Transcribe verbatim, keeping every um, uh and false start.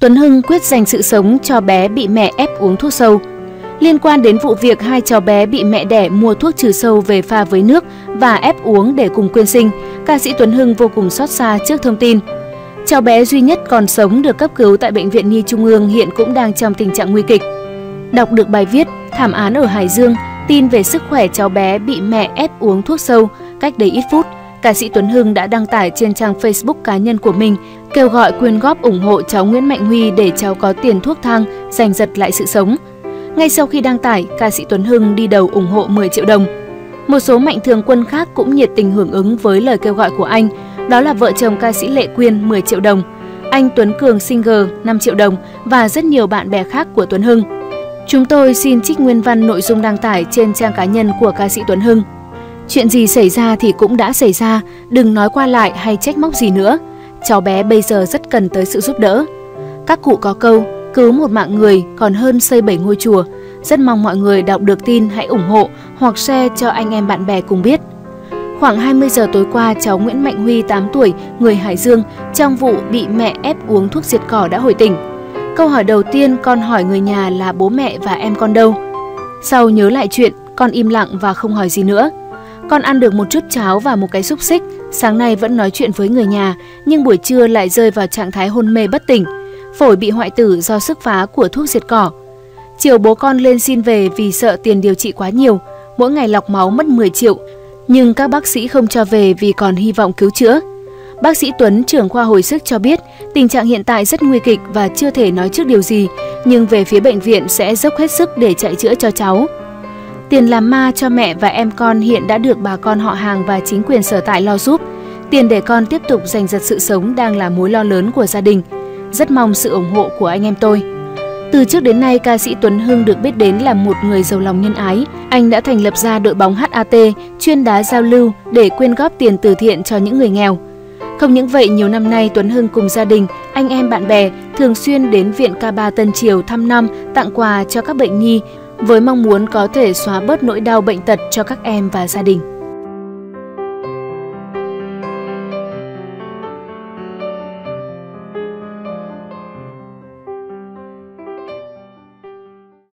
Tuấn Hưng quyết dành sự sống cho bé bị mẹ ép uống thuốc sâu. Liên quan đến vụ việc hai cháu bé bị mẹ đẻ mua thuốc trừ sâu về pha với nước và ép uống để cùng quyên sinh, ca sĩ Tuấn Hưng vô cùng xót xa trước thông tin. Cháu bé duy nhất còn sống được cấp cứu tại Bệnh viện Nhi Trung ương hiện cũng đang trong tình trạng nguy kịch. Đọc được bài viết "Thảm án ở Hải Dương, tin về sức khỏe cháu bé bị mẹ ép uống thuốc sâu" cách đây ít phút, ca sĩ Tuấn Hưng đã đăng tải trên trang Facebook cá nhân của mình kêu gọi quyên góp ủng hộ cháu Nguyễn Mạnh Huy để cháu có tiền thuốc thang, giành giật lại sự sống. Ngay sau khi đăng tải, ca sĩ Tuấn Hưng đi đầu ủng hộ mười triệu đồng. Một số mạnh thường quân khác cũng nhiệt tình hưởng ứng với lời kêu gọi của anh, đó là vợ chồng ca sĩ Lệ Quyên mười triệu đồng, anh Tuấn Cường Singer năm triệu đồng và rất nhiều bạn bè khác của Tuấn Hưng. Chúng tôi xin trích nguyên văn nội dung đăng tải trên trang cá nhân của ca sĩ Tuấn Hưng. Chuyện gì xảy ra thì cũng đã xảy ra, đừng nói qua lại hay trách móc gì nữa. Cháu bé bây giờ rất cần tới sự giúp đỡ. Các cụ có câu, cứu một mạng người còn hơn xây bảy ngôi chùa. Rất mong mọi người đọc được tin hãy ủng hộ hoặc share cho anh em bạn bè cùng biết. Khoảng hai mươi giờ tối qua, cháu Nguyễn Mạnh Huy tám tuổi, người Hải Dương, trong vụ bị mẹ ép uống thuốc diệt cỏ đã hồi tỉnh. Câu hỏi đầu tiên con hỏi người nhà là bố mẹ và em con đâu. Sau nhớ lại chuyện, con im lặng và không hỏi gì nữa. Con ăn được một chút cháo và một cái xúc xích, sáng nay vẫn nói chuyện với người nhà, nhưng buổi trưa lại rơi vào trạng thái hôn mê bất tỉnh. Phổi bị hoại tử do sức phá của thuốc diệt cỏ. Chiều bố con lên xin về vì sợ tiền điều trị quá nhiều, mỗi ngày lọc máu mất mười triệu, nhưng các bác sĩ không cho về vì còn hy vọng cứu chữa. Bác sĩ Tuấn, trưởng khoa hồi sức cho biết tình trạng hiện tại rất nguy kịch và chưa thể nói trước điều gì, nhưng về phía bệnh viện sẽ dốc hết sức để chạy chữa cho cháu. Tiền làm ma cho mẹ và em con hiện đã được bà con họ hàng và chính quyền sở tại lo giúp. Tiền để con tiếp tục giành giật sự sống đang là mối lo lớn của gia đình. Rất mong sự ủng hộ của anh em tôi. Từ trước đến nay, ca sĩ Tuấn Hưng được biết đến là một người giàu lòng nhân ái. Anh đã thành lập ra đội bóng hát a tê chuyên đá giao lưu để quyên góp tiền từ thiện cho những người nghèo. Không những vậy, nhiều năm nay Tuấn Hưng cùng gia đình, anh em bạn bè thường xuyên đến Viện K ba Tân Triều thăm năm, tặng quà cho các bệnh nhi với mong muốn có thể xóa bớt nỗi đau bệnh tật cho các em và gia đình.